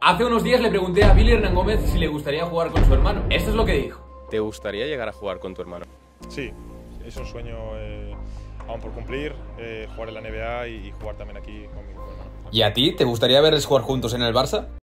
Hace unos días le pregunté a Billy Hernán Gómez si le gustaría jugar con su hermano. Esto es lo que dijo. ¿Te gustaría llegar a jugar con tu hermano? Sí, es un sueño aún por cumplir, jugar en la NBA y jugar también aquí con mi hermano. ¿Y a ti? ¿Te gustaría verles jugar juntos en el Barça?